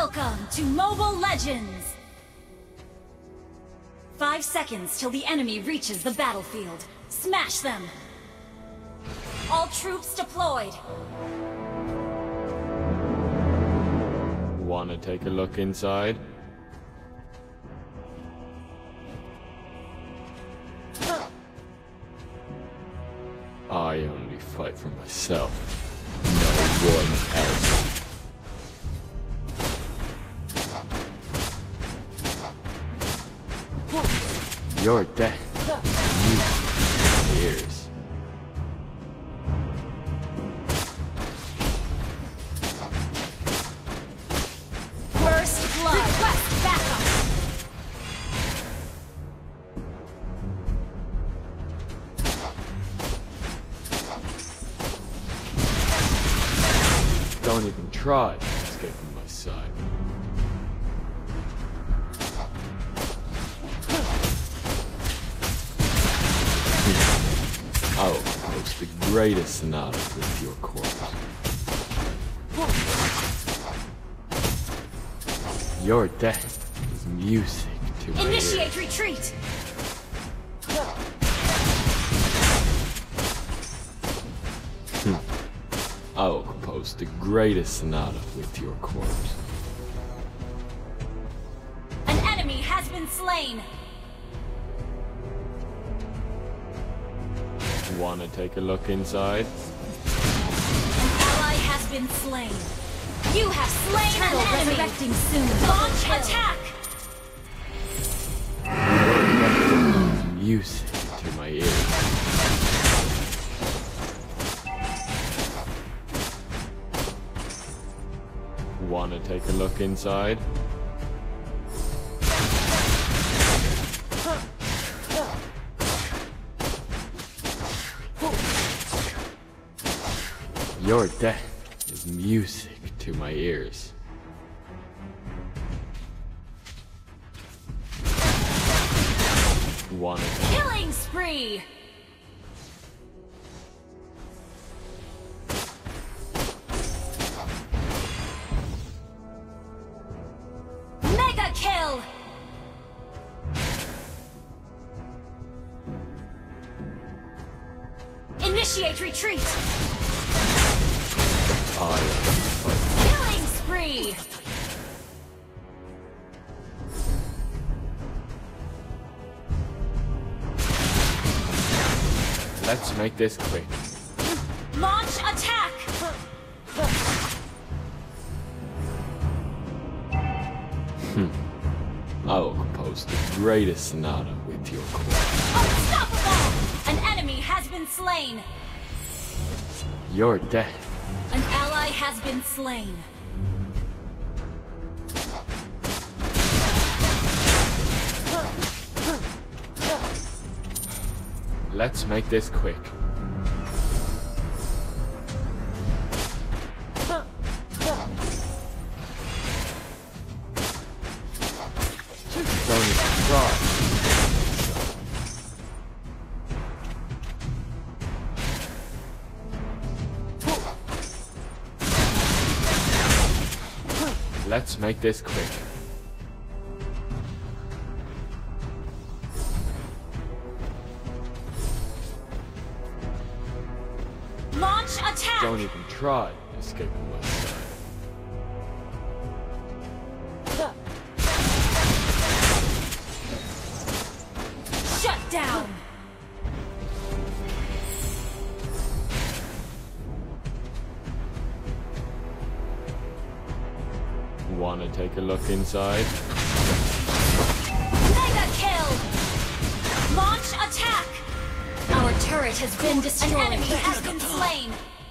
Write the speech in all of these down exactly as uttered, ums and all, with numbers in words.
Welcome to Mobile Legends! Five seconds till the enemy reaches the battlefield. Smash them! All troops deployed! Wanna take a look inside? I only fight for myself. No one else. Your death. You ears. First blood. Request backup. Don't even try to escape from my side. I will compose the greatest sonata with your corpse. Your death is music to my Initiate ears. retreat! I will compose the greatest sonata with your corpse. An enemy has been slain! Wanna take a look inside? An ally has been slain. You have slain Turtle an enemy! resurrecting soon. Launch attack! Music to my ears. Wanna take a look inside? Your death is music to my ears. Wanna Killing spree! Mega kill! Initiate retreat! I am Killing spree! Let's make this quick. Launch attack! I will compose the greatest sonata with your corpse. Unstoppable! An enemy has been slain! Your death. An ally has been slain. Let's make this quick. Don't even try. Let's make this quick. Launch attack! Don't even try escaping my side. Shut down! Wanna take a look inside? Mega kill! Launch attack! Our turret has been destroyed. An enemy has been slain.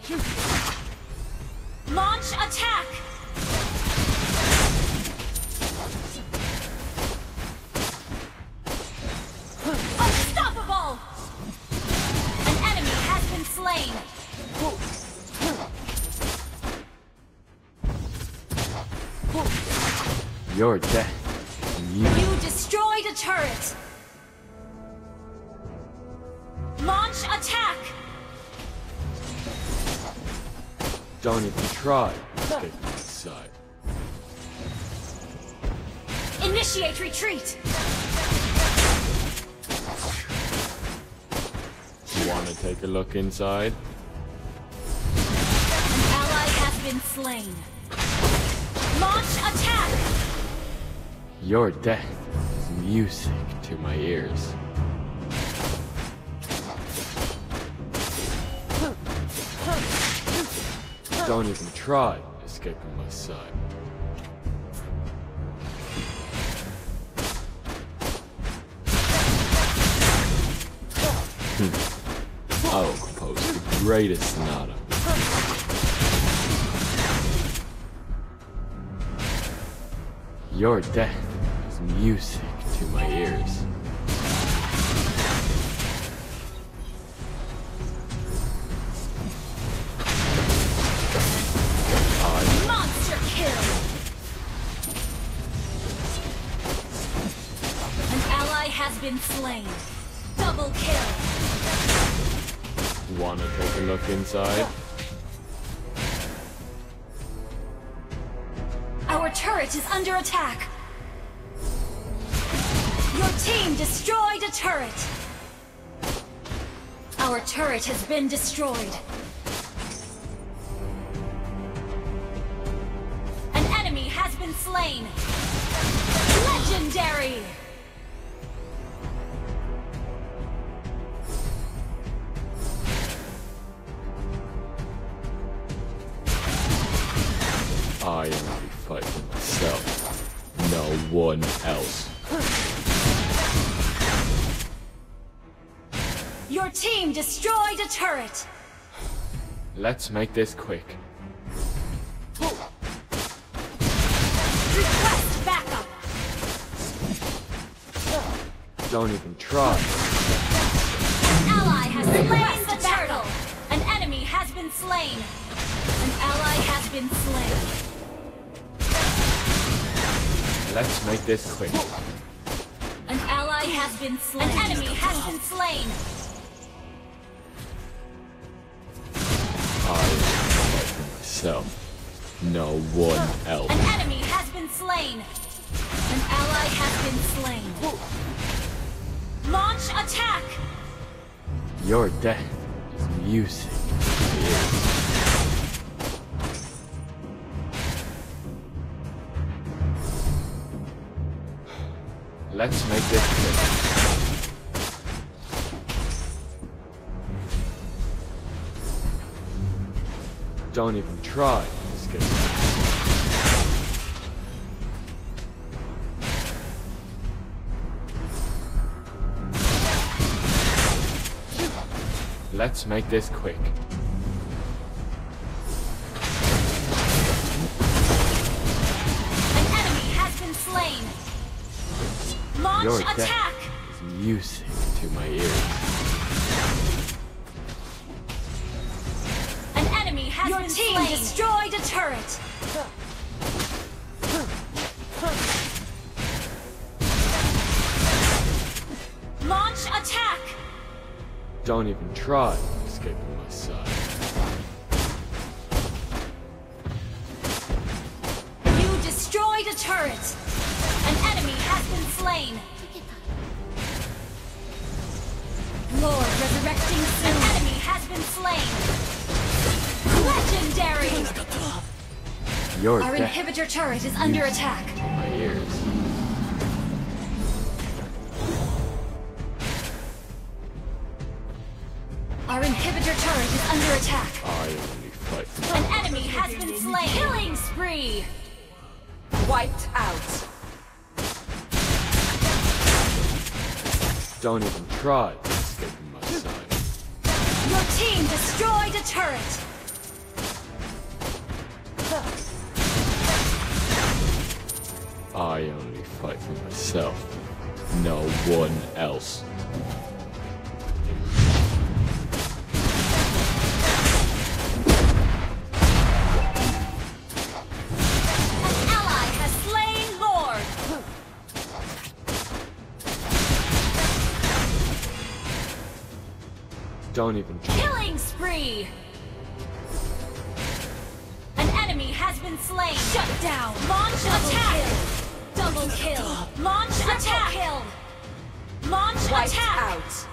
Launch attack! Unstoppable! An enemy has been slain. Your death. You. You destroyed a turret. Launch attack! Don't even try escaping my side. Initiate retreat! You wanna take a look inside? An ally has been slain. Launch attack! Your death is music to my ears. Don't even try escaping my sight. I will compose the greatest sonata. Your death is music to my ears. Monster kill! An ally has been slain. Double kill! Wanna take a look inside? Our turret is under attack! Your team destroyed a turret! Our turret has been destroyed. An enemy has been slain! Legendary! I only fight for myself, no one else. Your team destroyed a turret! Let's make this quick. Request backup! Don't even try. An ally has slain the turtle! An enemy has been slain! An ally has been slain. Let's make this quick. An ally has been slain. An enemy has been slain. I fight for myself, no one else. An enemy has been slain. An ally has been slain. Launch attack! Your death is music to my ears. Let's make this quick. Don't even try to escape. Let's make this quick. An enemy has been slain. Launch Your attack! death is music to my ears. An enemy has Your been team slain. Destroyed a turret. Launch attack! Don't even try escaping my sight. You destroyed a turret. An enemy has been slain. Lord resurrecting soon. An enemy has been slain. Legendary! Your Our death inhibitor turret is under attack. to my ears. Our inhibitor turret is under attack. I only fight for An enemy has been slain. Killing spree. Wiped out. Don't even try to escape my sight. Your team destroyed a turret. I only fight for myself, no one else. An ally has slain Lord. Don't even try. Killing spree. An enemy has been slain. Shut down. Launch attack. Double Double kill. Launch attack. Kill. Launch Wiped attack. out.